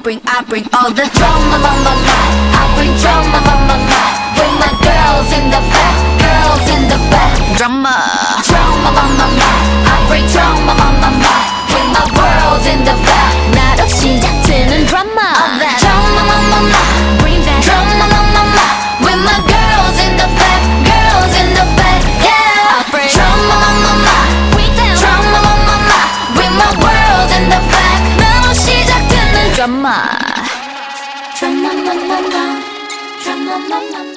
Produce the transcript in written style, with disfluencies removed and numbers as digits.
bring all the drama, I bring drama, with my girls in the back, drama, I bring drama, with my world in the back. 나로 시작되는 drama, bring that drama, with my girls in the back, yeah. I bring drama, bring that drama, with my world in the back. 나로 시작되는 drama.